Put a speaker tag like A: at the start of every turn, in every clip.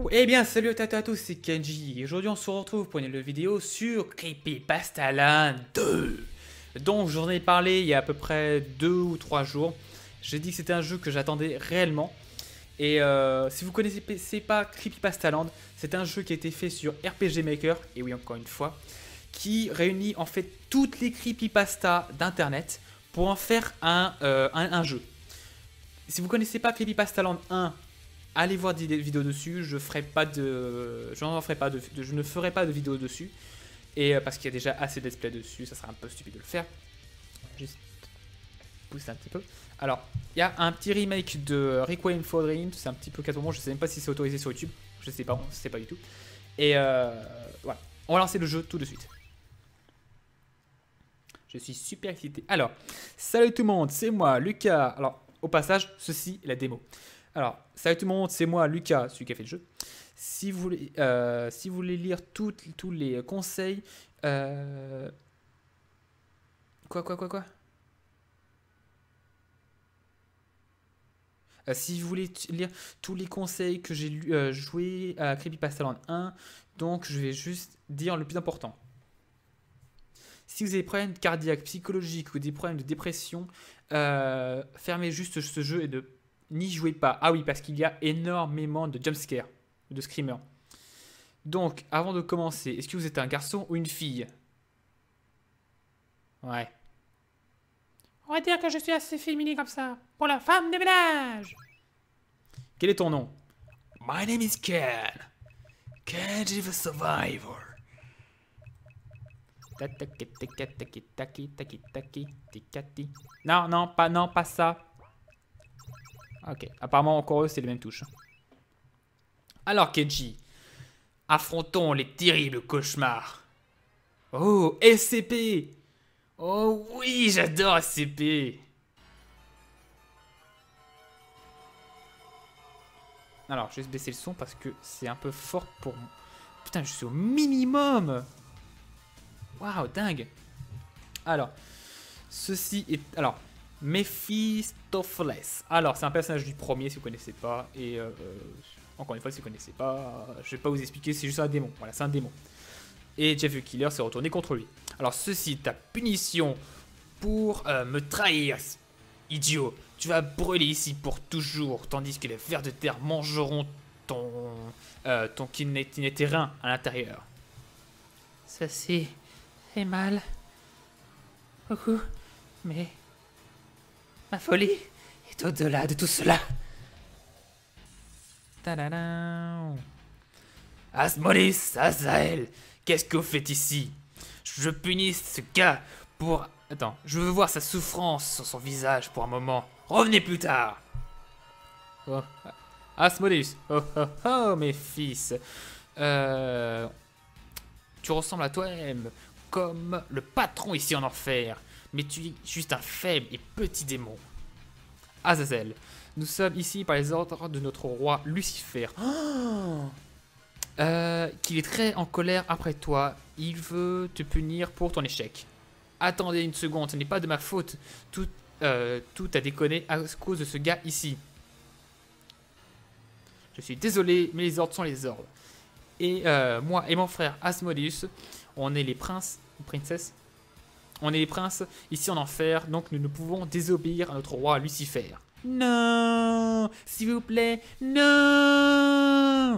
A: Eh bien, salut à tous, c'est Kenji. Et aujourd'hui, on se retrouve pour une nouvelle vidéo sur Creepypasta Land 2. Donc, j'en ai parlé il y a à peu près 2 ou 3 jours. J'ai dit que c'était un jeu que j'attendais réellement. Et si vous connaissez pas Creepypasta Land, c'est un jeu qui a été fait sur RPG Maker, et oui, encore une fois, qui réunit en fait toutes les creepypastas d'internet pour en faire un jeu. Si vous connaissez pas Creepypasta Land 1, allez voir des vidéos dessus. Je ne ferai pas de vidéo dessus. Et parce qu'il y a déjà assez de let's play dessus, ça serait un peu stupide de le faire. Juste pousser un petit peu. Alors, il y a un petit remake de Requiem for a Dream. C'est un petit peu catastrophique. Je ne sais même pas si c'est autorisé sur YouTube. Je sais pas, on ne sait pas du tout. Et voilà, on va lancer le jeu tout de suite. Je suis super excité. Alors, salut tout le monde, c'est moi, Lucas. Alors, au passage, ceci est la démo. Alors, salut tout le monde, c'est moi, Lucas, celui qui a fait le jeu. Si vous voulez lire tous les conseils... Quoi Si vous voulez lire tous les conseils que j'ai joué à Creepypasta Land 1, donc je vais juste dire le plus important. Si vous avez des problèmes cardiaques, psychologiques ou des problèmes de dépression, fermez juste ce jeu et n'y jouez pas. Ah oui, parce qu'il y a énormément de jumpscares, de screamers. Donc, avant de commencer, est-ce que vous êtes un garçon ou une fille? Ouais.
B: On va dire que je suis assez féminin comme ça, pour la femme de ménage.
A: Quel est ton nom? My name is Ken. Kenji the Survivor. Non, pas ça. Ok, apparemment encore eux, c'est les mêmes touches. Alors Kenji, affrontons les terribles cauchemars. Oh, SCP. Oh oui, j'adore SCP. Alors, je vais baisser le son parce que c'est un peu fort pour moi. Putain, je suis au minimum. Waouh, dingue. Alors, ceci est... Alors, Mephistopheles. Alors, c'est un personnage du premier, si vous ne connaissez pas. Et encore une fois, si vous ne connaissez pas, je ne vais pas vous expliquer, c'est juste un démon. Voilà, c'est un démon. Et Jeff the Killer s'est retourné contre lui. Alors, ceci est ta punition pour me trahir, idiot. Tu vas brûler ici pour toujours, tandis que les vers de terre mangeront ton kinétérin à l'intérieur.
B: Ceci fait mal. Beaucoup. Mais ma folie est au-delà de tout cela.
A: Tadadam. Asmodeus, Azael, qu'est-ce que vous faites ici? Je punis ce gars pour... Attends, je veux voir sa souffrance sur son visage pour un moment. Revenez plus tard. Oh. Asmodeus, oh, mes fils. Tu ressembles à toi-même, comme le patron ici en enfer. Mais tu es juste un faible et petit démon. Azazel, nous sommes ici par les ordres de notre roi Lucifer. Qu'il est très en colère après toi. Il veut te punir pour ton échec. Attendez une seconde, ce n'est pas de ma faute. Tout a déconné à cause de ce gars ici. Je suis désolé, mais les ordres sont les ordres. Et moi et mon frère Asmodeus, on est les princes, princesses. On est les princes ici en enfer, donc nous ne pouvons désobéir à notre roi Lucifer. Non, s'il vous plaît, non.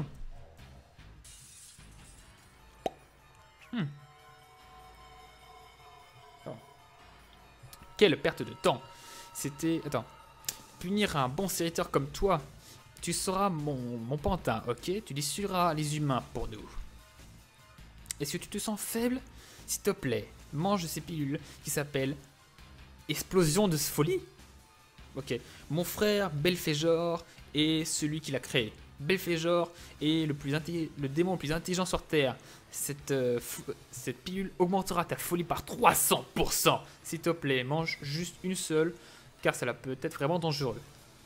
A: Quelle perte de temps. C'était... Attends. Punir un bon serviteur comme toi. Tu seras mon pantin, ok? Tu dissuaderas les humains pour nous. Est-ce que tu te sens faible? S'il te plaît, mange ces pilules qui s'appellent Explosion de folie. Ok. Mon frère Belphégor est celui qui l'a créé. Belphégor est le démon le plus intelligent sur Terre. Cette pilule augmentera ta folie par 300%. S'il te plaît, mange juste une seule, car cela peut être vraiment dangereux.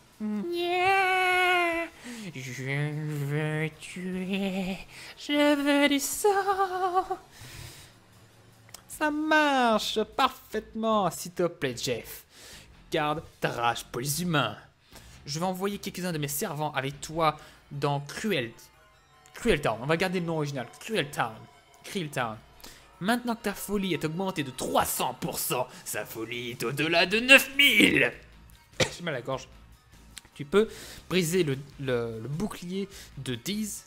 B: Yeah. Je veux tuer. Je veux du sang.
A: Ça marche parfaitement. S'il te plaît, Jeff, garde ta rage pour les humains. Je vais envoyer quelques-uns de mes servants avec toi dans Cruel Cruel Town. On va garder le nom original. Cruel Town. Cruel Town. Maintenant que ta folie est augmentée de 300%, sa folie est au-delà de 9000. J'ai mal à la gorge. Tu peux briser le bouclier de Deez.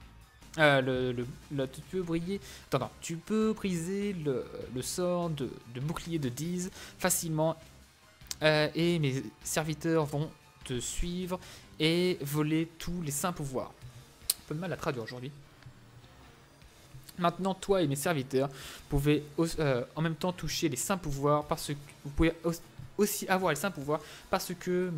A: Tu peux briller. Attends, tu peux briser le sort de bouclier de Deez facilement. Et mes serviteurs vont te suivre et voler tous les saints pouvoirs. Un peu de mal à traduire aujourd'hui. Maintenant, toi et mes serviteurs pouvez en même temps toucher les saints pouvoirs parce que vous pouvez aussi avoir les saints pouvoirs parce que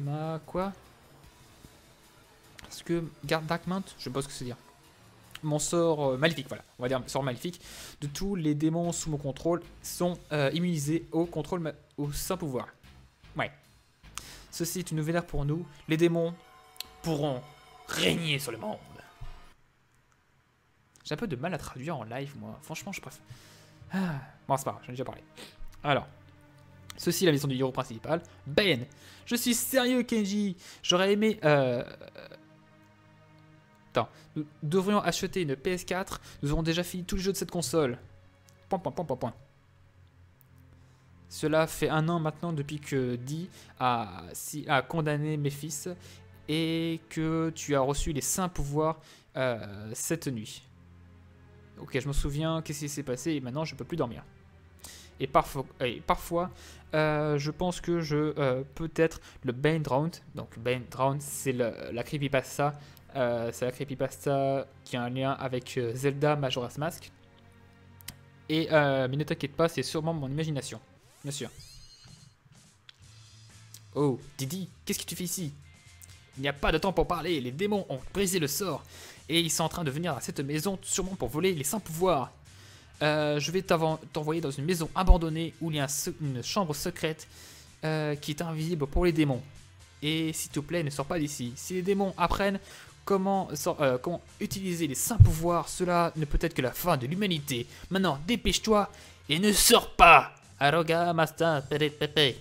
A: parce que garde Darkmount, je sais pas ce que c'est dire. Mon sort maléfique, voilà, on va dire sort maléfique de tous les démons sous mon contrôle sont immunisés au contrôle au saint pouvoir. Ouais. Ceci est une nouvelle ère pour nous. Les démons pourront régner sur le monde. J'ai un peu de mal à traduire en live, moi. Franchement, je préfère. Ah. Bon, c'est pas grave, j'en ai déjà parlé. Alors, ceci est la maison du héros principal. Ben, je suis sérieux, Kenji. J'aurais aimé. Attends, nous devrions acheter une PS4. Nous aurons déjà fini tous les jeux de cette console. Point. Cela fait 1 an maintenant depuis que Dee a condamné mes fils et que tu as reçu les saints pouvoirs cette nuit. Ok, je me souviens, qu'est-ce qui s'est passé et maintenant je peux plus dormir. Et parfois je pense que je peux être le Bane Drowned. Donc Bane Drowned, c'est la creepypasta. C'est la creepypasta qui a un lien avec Zelda Majora's Mask. Et mais ne t'inquiète pas, c'est sûrement mon imagination. Bien sûr. Oh, Didi, qu'est-ce que tu fais ici? Il n'y a pas de temps pour parler, les démons ont brisé le sort. Et ils sont en train de venir à cette maison sûrement pour voler les saints pouvoirs. Je vais t'envoyer dans une maison abandonnée où il y a une chambre secrète qui est invisible pour les démons. Et s'il te plaît, ne sors pas d'ici. Si les démons apprennent comment utiliser les saints pouvoirs, cela ne peut être que la fin de l'humanité. Maintenant, dépêche-toi et ne sors pas. Aroga, Master, Pepe.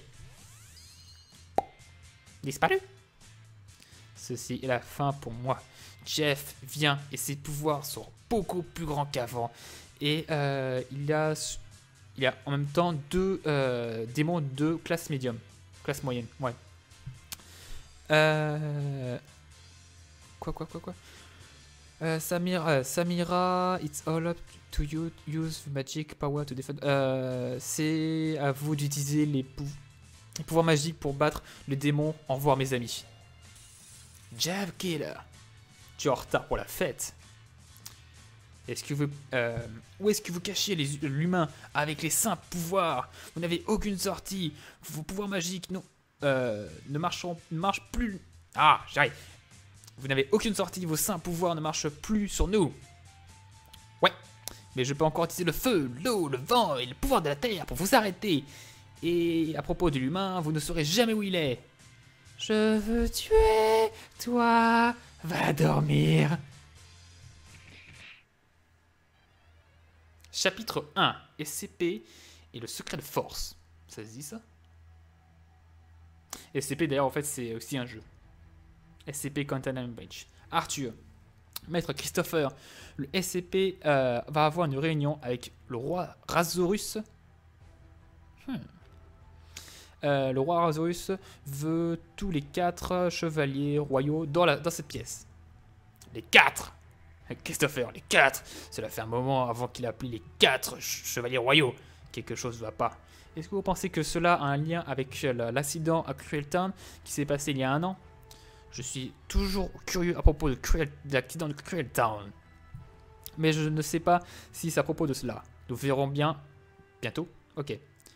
A: Disparu. Ceci est la fin pour moi. Jeff vient et ses pouvoirs sont beaucoup plus grands qu'avant. Et il y a en même temps 2 démons de classe médium. Classe moyenne, ouais. Quoi Samira, it's all up to you. Use magic power to defend. C'est à vous d'utiliser les pouvoirs magiques pour battre le démon. Au revoir mes amis. Jab Killer. Tu es en retard pour la fête. Est-ce que où est-ce que vous cachez l'humain avec les saints pouvoirs? Vous n'avez aucune sortie. Vos pouvoirs magiques ne marchent plus. Ah, j'arrive. Vous n'avez aucune sortie. Vos saints pouvoirs ne marchent plus sur nous. Ouais. Mais je peux encore utiliser le feu, l'eau, le vent et le pouvoir de la terre pour vous arrêter. Et à propos de l'humain, vous ne saurez jamais où il est. Je veux tuer. Toi, va dormir. Chapitre 1. SCP et le secret de force. Ça se dit ça? SCP d'ailleurs en fait c'est aussi un jeu. SCP Containment Breach. Arthur. Maître Christopher. Le SCP va avoir une réunion avec le roi Razorus. Le roi Razorus veut tous les 4 chevaliers royaux dans cette pièce. Les 4! Christopher, les 4! Cela fait un moment avant qu'il a appelé les 4 chevaliers royaux. Quelque chose ne va pas. Est-ce que vous pensez que cela a un lien avec l'accident à Cruel Town qui s'est passé il y a 1 an? Je suis toujours curieux à propos de l'accident de Cruel Town. Mais je ne sais pas si c'est à propos de cela. Nous verrons bien bientôt. Ok.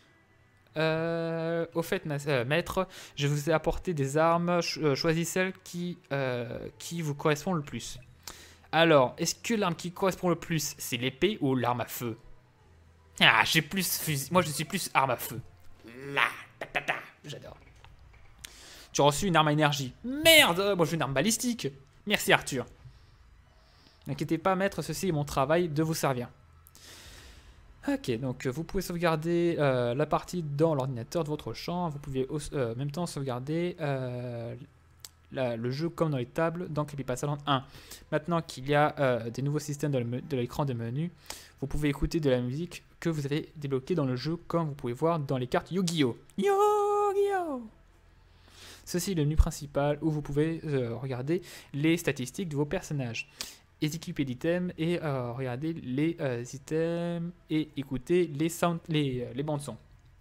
A: Au fait, maître, je vous ai apporté des armes. Choisis celle qui vous correspond le plus. Alors, est-ce que l'arme qui correspond le plus, c'est l'épée ou l'arme à feu? Ah, j'ai plus fusil. Moi, je suis plus arme à feu. Là, j'adore. Tu as reçu une arme à énergie. Merde, moi, je veux une arme balistique. Merci, Arthur. N'inquiétez pas, maître, ceci est mon travail de vous servir. Ok, donc vous pouvez sauvegarder la partie dans l'ordinateur de votre champ. Vous pouvez en même temps sauvegarder le jeu comme dans les tables dans Creepypasta Land 1. Maintenant qu'il y a des nouveaux systèmes de l'écran de menu, vous pouvez écouter de la musique que vous avez débloquée dans le jeu, comme vous pouvez voir dans les cartes Yu-Gi-Oh! Yu-Gi-Oh! Ceci est le menu principal où vous pouvez regarder les statistiques de vos personnages, équiper d'items et regarder les items et écouter les bandes son.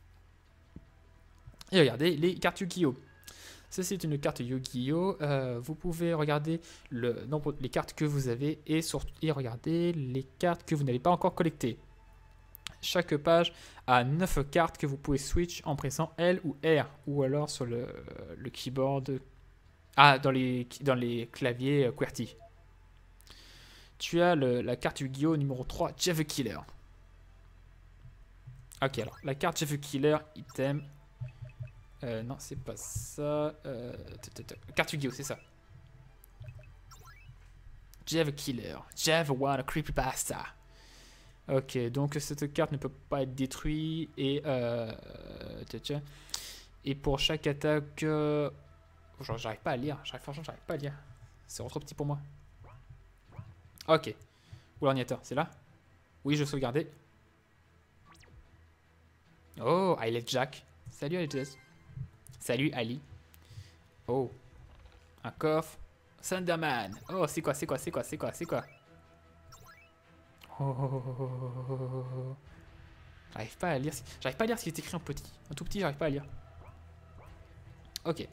A: Et regardez les cartes Yu-Gi-Oh! Ceci est une carte Yu-Gi-Oh! Vous pouvez regarder les cartes que vous avez et regarder les cartes que vous n'avez pas encore collectées. Chaque page a 9 cartes que vous pouvez switch en pressant L ou R ou alors sur le keyboard. Dans les claviers QWERTY. Tu as la carte Yu-Gi-Oh! Numéro 3, Jeff the Killer. Ok, alors la carte Jeff the Killer, item. Non, c'est pas ça. Carte Yu-Gi-Oh! C'est ça. Jeff the Killer. Jeff One Creepypasta. Ok, donc cette carte ne peut pas être détruite et pour chaque attaque, j'arrive pas à lire. Franchement, j'arrive pas à lire. C'est trop petit pour moi. Ok. Où l'ordinateur? C'est là? Oui, je sauvegardais. Oh, I let Jack. Salut Alice. Salut Ali. Oh, un coffre. Thunderman. Oh, c'est quoi? Oh. J'arrive pas à lire. J'arrive pas à lire ce qui est écrit en petit. En tout petit, j'arrive pas à lire. Ok.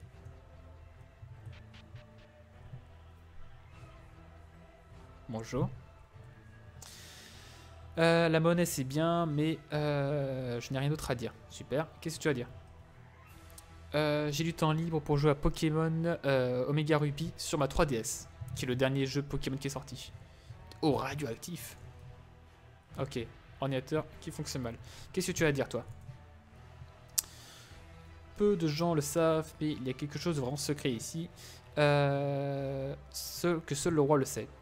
A: Bonjour. La monnaie c'est bien, mais je n'ai rien d'autre à dire. Super. Qu'est-ce que tu as à dire? J'ai du temps libre pour jouer à Pokémon Omega Ruby sur ma 3DS, qui est le dernier jeu Pokémon qui est sorti. Oh, radioactif. Ok, ordinateur qui fonctionne mal. Qu'est-ce que tu as à dire, toi? Peu de gens le savent, mais il y a quelque chose de vraiment secret ici. Que seul le roi le sait.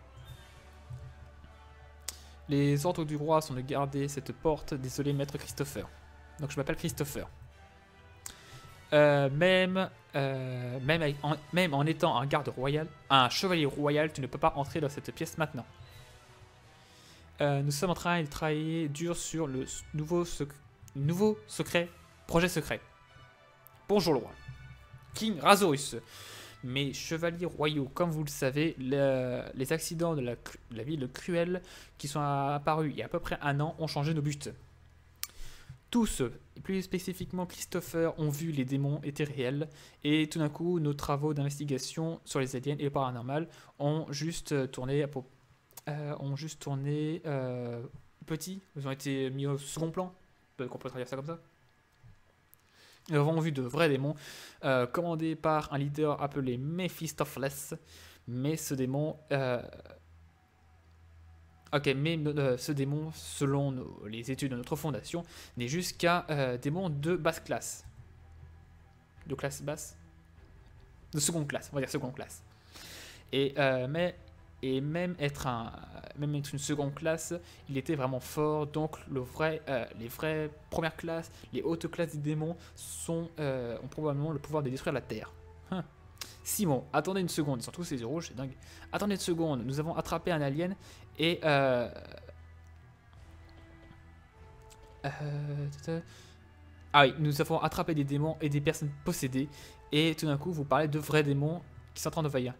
A: Les ordres du roi sont de garder cette porte. Désolé, maître Christopher. Donc je m'appelle Christopher. Même en étant un garde royal, un chevalier royal, tu ne peux pas entrer dans cette pièce maintenant. Nous sommes en train de travailler dur sur le nouveau projet secret. Bonjour le roi. King Razorus. Mes chevaliers royaux, comme vous le savez, les accidents de la ville cruelle qui sont apparus il y a à peu près un an ont changé nos buts. Tous, et plus spécifiquement Christopher, ont vu les démons étaient réels et tout d'un coup, nos travaux d'investigation sur les aliens et le paranormal ont juste tourné petit, ils ont été mis au second plan, on peut traduire ça comme ça. Nous avons vu de vrais démons commandés par un leader appelé Mephistopheles, mais ce démon... ce démon, selon les études de notre fondation, n'est juste qu'un démon de basse classe. De classe basse? De seconde classe, on va dire seconde classe. Même être une seconde classe, il était vraiment fort. Donc les vraies premières classes, les hautes classes des démons ont probablement le pouvoir de détruire la Terre. Simon, attendez une seconde, ils sont tous les yeux rouges, c'est dingue. Attendez une seconde, nous avons attrapé un alien et ah oui, nous avons attrapé des démons et des personnes possédées et tout d'un coup vous parlez de vrais démons qui sont en train d'envahir.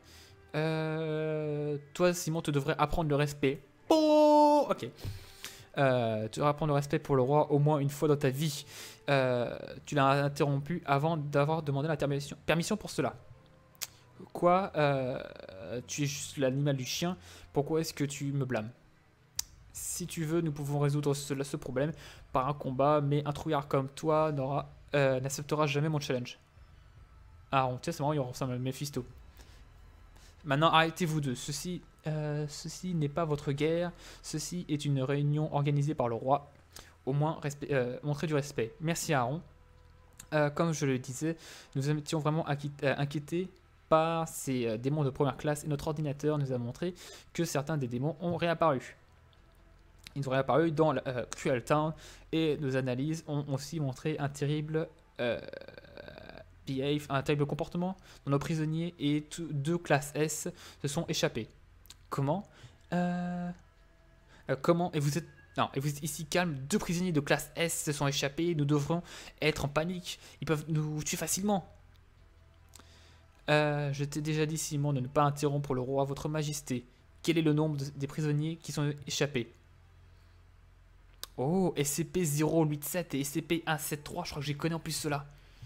A: Toi Simon, tu devrais apprendre le respect. Oh, ok. Tu devrais apprendre le respect pour le roi au moins une fois dans ta vie. Tu l'as interrompu avant d'avoir demandé la permission pour cela. Quoi, tu es juste l'animal du chien. Pourquoi est-ce que tu me blâmes? Si tu veux, nous pouvons résoudre ce problème par un combat, mais un trouillard comme toi n'acceptera jamais mon challenge. Ah, tiens, c'est marrant, il ressemble à Mephisto. Maintenant, arrêtez-vous deux. Ceci n'est pas votre guerre. Ceci est une réunion organisée par le roi. Au moins, montrez du respect. Merci Aaron. Comme je le disais, nous étions vraiment inquiétés par ces démons de première classe et notre ordinateur nous a montré que certains des démons ont réapparu. Ils ont réapparu dans Cruel Town et nos analyses ont aussi montré un terrible misbehave, un terrible comportement dont nos prisonniers et deux classes S se sont échappés. Comment Comment Et vous êtes... Non, et vous êtes ici calme, deux prisonniers de classe S se sont échappés, nous devrons être en panique, ils peuvent nous tuer facilement. Je t'ai déjà dit, Simon, de ne pas interrompre le roi, votre majesté. Quel est le nombre des prisonniers qui sont échappés? Oh, SCP-087 et SCP-173, je crois que j'ai connais en plus cela.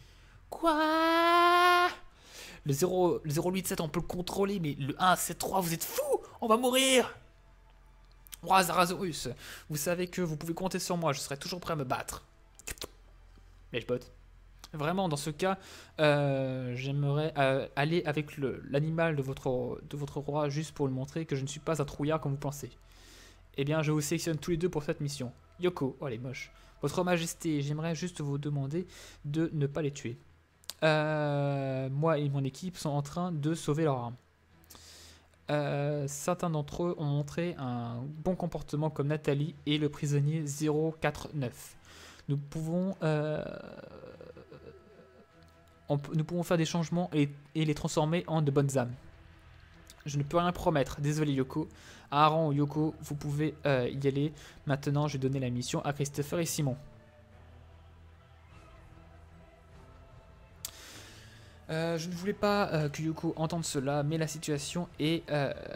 A: Quoi? Le 087, on peut le contrôler, mais le 173, vous êtes fous? On va mourir! Roi Zarazaurus, vous savez que vous pouvez compter sur moi, je serai toujours prêt à me battre. Meshbot. Vraiment, dans ce cas, j'aimerais aller avec l'animal de votre roi juste pour lui montrer que je ne suis pas un trouillard comme vous pensez. Eh bien, je vous sélectionne tous les deux pour cette mission. Yoko, oh elle est moche. Votre majesté, j'aimerais juste vous demander de ne pas les tuer. Moi et mon équipe sont en train de sauver leur âme. Certains d'entre eux ont montré un bon comportement comme Nathalie et le prisonnier 049. Nous pouvons faire des changements et les transformer en de bonnes âmes. Je ne peux rien promettre, désolé Yoko. Aaron ou Yoko, vous pouvez y aller. Maintenant, je vais donner la mission à Christopher et Simon. Je ne voulais pas que Yoko entende cela, mais la situation est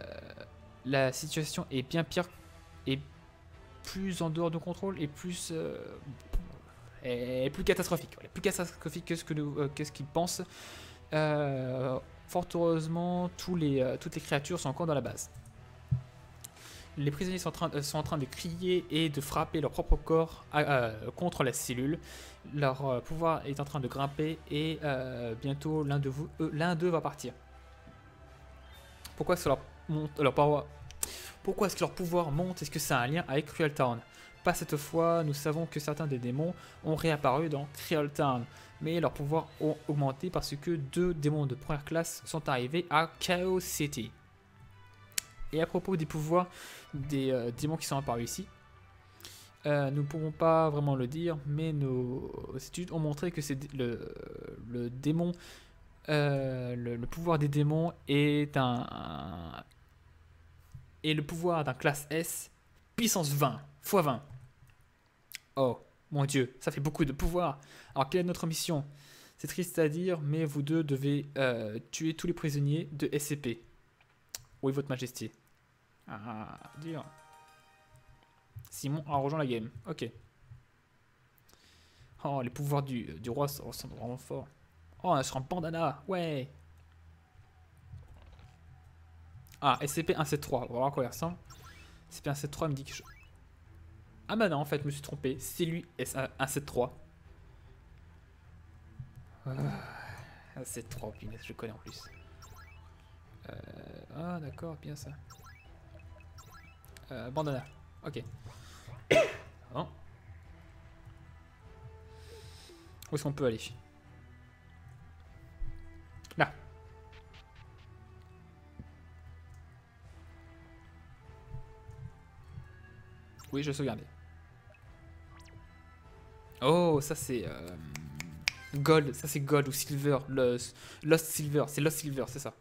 A: bien pire et plus en dehors de contrôle et plus catastrophique. Voilà, plus catastrophique que ce qu'ils pensent. Fort heureusement, toutes les créatures sont encore dans la base. Les prisonniers sont en train de crier et de frapper leur propre corps contre la cellule. Leur pouvoir est en train de grimper et bientôt l'un d'eux va partir. Pourquoi est-ce que leur pouvoir monte? Est-ce que ça a un lien avec Cruel Town? Pas cette fois, nous savons que certains des démons ont réapparu dans Cruel Town, mais leurs pouvoirs ont augmenté parce que deux démons de première classe sont arrivés à Chaos City. Et à propos des pouvoirs des démons qui sont apparus ici, nous ne pouvons pas vraiment le dire, mais nos études ont montré que c'est le démon, le pouvoir des démons est le pouvoir d'un classe S puissance 20 x 20. Oh mon dieu, ça fait beaucoup de pouvoir. Alors quelle est notre mission? C'est triste à dire, mais vous deux devez tuer tous les prisonniers de SCP. Oui, votre majesté. Ah, dur. Simon a rejoint la game. Ok. Oh, les pouvoirs du roi sont vraiment forts. Oh, on est sur un bandana. Ouais. Ah, SCP-173. On va voir à quoi il ressemble. SCP-173 me dit que je... Ah bah non, en fait, je me suis trompé. C'est lui, S173. 173, punaise, je connais en plus. Ah d'accord, bien ça. Bandana, ok. Bon. Où est-ce qu'on peut aller? Là. Oui, je vais sauvegarder. Oh, ça c'est... Gold, ça c'est Gold ou Silver. Lost Silver, c'est Lost Silver, c'est ça.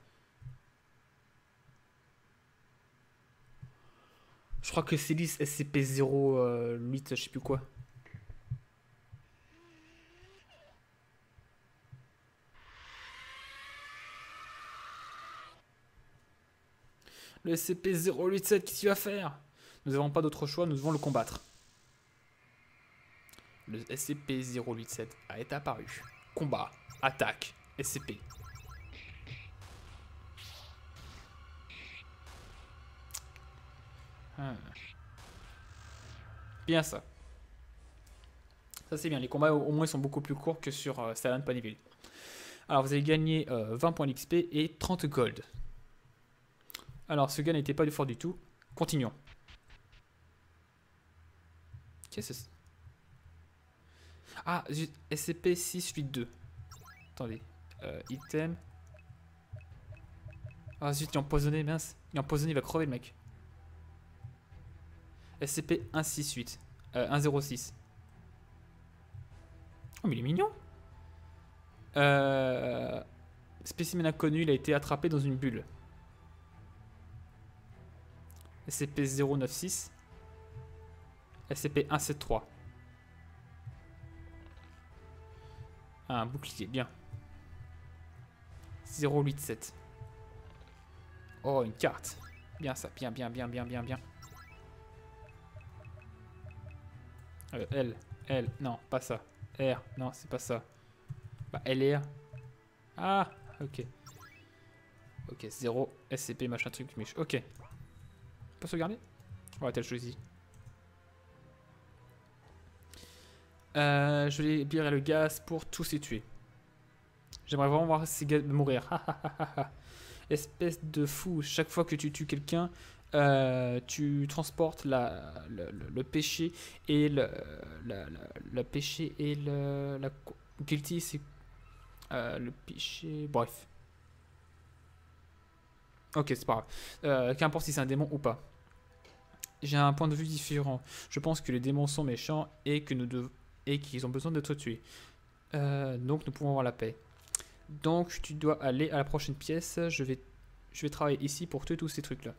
A: Je crois que c'est liste SCP-008, je sais plus quoi. Le SCP-087, qu'est-ce qu'il va faire? Nous n'avons pas d'autre choix, nous devons le combattre. Le SCP-087 a été apparu. Combat, attaque, SCP. Bien ça. Ça c'est bien, les combats au moins sont beaucoup plus courts que sur Silent Ponyville. Alors vous avez gagné 20 points d'XP et 30 gold. Alors ce gars n'était pas du fort du tout. Continuons. Qu'est-ce que c'est? Ah, SCP-682. Attendez. Item. Ah zut, il est empoisonné, mince. Il est empoisonné, il va crever le mec. SCP-168. 106. Oh mais il est mignon. Spécimen inconnu, il a été attrapé dans une bulle. SCP-096. SCP-173. Ah, un bouclier, bien. 087. Oh, une carte. Bien ça, bien. L, non, pas ça. R, non, c'est pas ça. Bah, LR. Ah, ok. Ok, 0, SCP, machin truc, mich. Ok. On peut sauvegarder? Ouais, t'as choisi. Je vais libérer le gaz pour tous les tuer. J'aimerais vraiment voir ces gars mourir. Espèce de fou, chaque fois que tu tues quelqu'un, tu transportes le péché et le péché et la guilty, c'est le péché. Bref. Ok, c'est pas grave. Qu'importe si c'est un démon ou pas. J'ai un point de vue différent. Je pense que les démons sont méchants et que et qu'ils ont besoin d'être tués. Donc nous pouvons avoir la paix. Donc tu dois aller à la prochaine pièce. Je vais travailler ici pour tuer tous ces trucs là.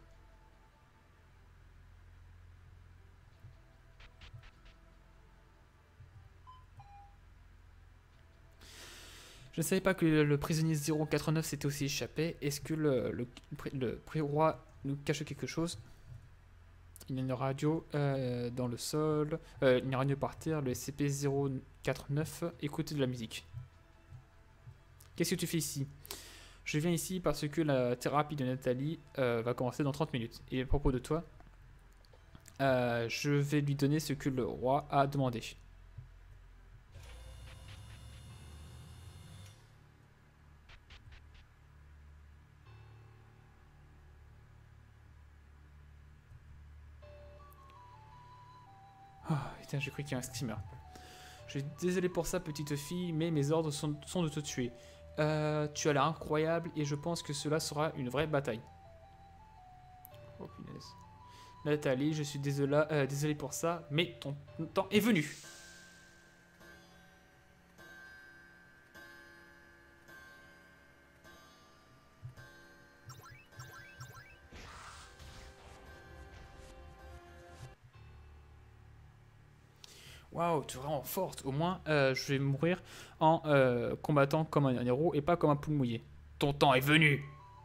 A: Je ne savais pas que le prisonnier 089 s'était aussi échappé. Est-ce que le roi nous cache quelque chose? Il y a une radio dans le sol. Il y a une radio par terre. Le SCP-049. Écoutez de la musique. Qu'est-ce que tu fais ici? Je viens ici parce que la thérapie de Nathalie va commencer dans 30 minutes. Et à propos de toi, je vais lui donner ce que le roi a demandé. Oh, putain, j'ai cru qu'il y a un steamer. Je suis désolé pour ça, petite fille, mais mes ordres sont de te tuer. Tu as l'air incroyable et je pense que cela sera une vraie bataille. Oh punaise. Nathalie, je suis désolé pour ça, mais ton temps est venu. Waouh, tu es vraiment forte. Au moins, je vais mourir en combattant comme un héros et pas comme un poule mouillé. Ton temps est venu.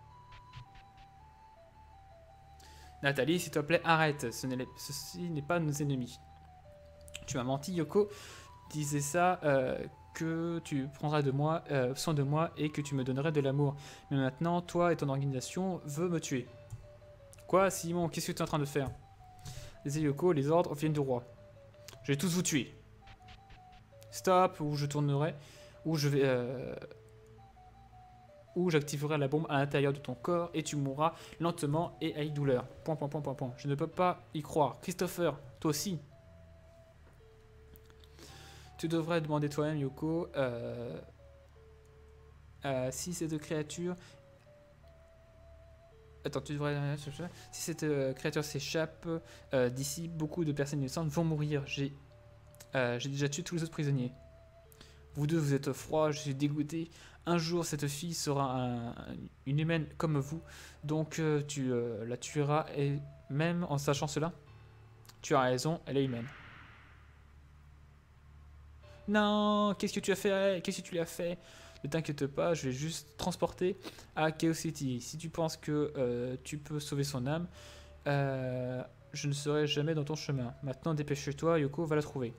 A: Nathalie, s'il te plaît, arrête. Ceci n'est pas nos ennemis. Tu m'as menti, Yoko. Disais ça, que tu prendras soin de moi et que tu me donnerais de l'amour. Mais maintenant, toi et ton organisation veulent me tuer. Quoi, Simon? Qu'est-ce que tu es en train de faire? Les Yoko, les ordres viennent du roi. Je vais tous vous tuer. Stop, ou je tournerai, ou je vais... ou j'activerai la bombe à l'intérieur de ton corps et tu mourras lentement et avec douleur. Point. Je ne peux pas y croire. Christopher, toi aussi. Tu devrais demander toi-même, Yoko, si cette créature... Attends, tu devrais... Si cette créature s'échappe d'ici, beaucoup de personnes innocentes vont mourir. J'ai déjà tué tous les autres prisonniers. Vous deux, vous êtes froids, je suis dégoûté. Un jour, cette fille sera une humaine comme vous. Donc, tu la tueras, et même en sachant cela, tu as raison, elle est humaine. Non, qu'est-ce que tu as fait? Qu'est-ce que tu lui as fait? Ne t'inquiète pas, je vais juste transporter à Chaos City. Si tu penses que tu peux sauver son âme, je ne serai jamais dans ton chemin. Maintenant, dépêche-toi, Yoko va la trouver.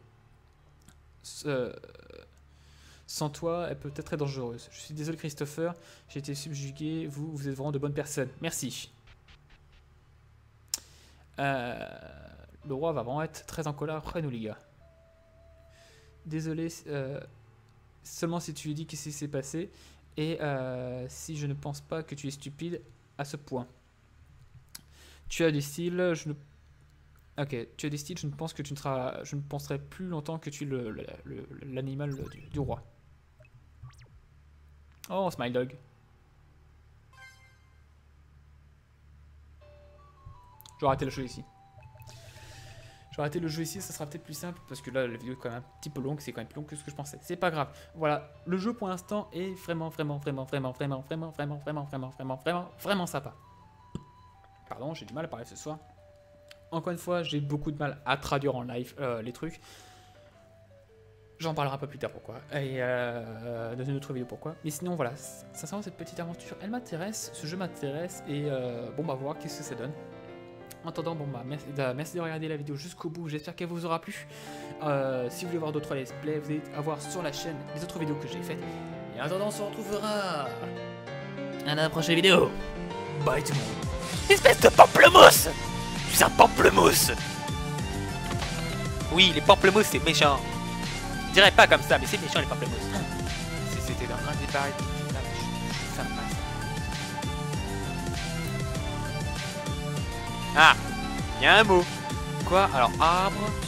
A: Sans toi, elle peut être très dangereuse. Je suis désolé, Christopher, j'ai été subjugué. Vous êtes vraiment de bonnes personnes. Merci. Le roi va vraiment être très en colère après nous, les gars. Désolé, seulement si tu lui dis qu'est-ce qui s'est passé et si je ne pense pas que tu es stupide à ce point. Tu as du style, Ok, tu as des styles, je ne pense que tu ne seras... Je ne penserai plus longtemps que tu es l'animal du roi. Oh, Smile Dog. Je vais arrêter le jeu ici. Je vais arrêter le jeu ici, ça sera peut-être plus simple parce que là la vidéo est quand même un petit peu longue, c'est quand même plus long que ce que je pensais. C'est pas grave. Voilà, le jeu pour l'instant est vraiment sympa. Pardon, j'ai du mal à parler ce soir. Encore une fois, j'ai beaucoup de mal à traduire en live les trucs. J'en parlerai un peu plus tard pourquoi. Et dans une autre vidéo pourquoi. Mais sinon voilà, sincèrement cette petite aventure, elle m'intéresse, ce jeu m'intéresse et bon bah voir qu'est-ce que ça donne. En attendant, bon bah merci de regarder la vidéo jusqu'au bout, j'espère qu'elle vous aura plu. Si vous voulez voir d'autres let's play, vous allez avoir sur la chaîne les autres vidéos que j'ai faites. Et en attendant, on se retrouvera à la prochaine vidéo. Bye tout le monde.
C: Espèce de pamplemousse! Tu es un pamplemousse! Oui, les pamplemousses c'est méchant. Je dirais pas comme ça, mais c'est méchant les pamplemousses.
A: Si c'était dans un des pareils, ça me passe.
C: Ah, il y a un mot.
A: Quoi? Alors arbre.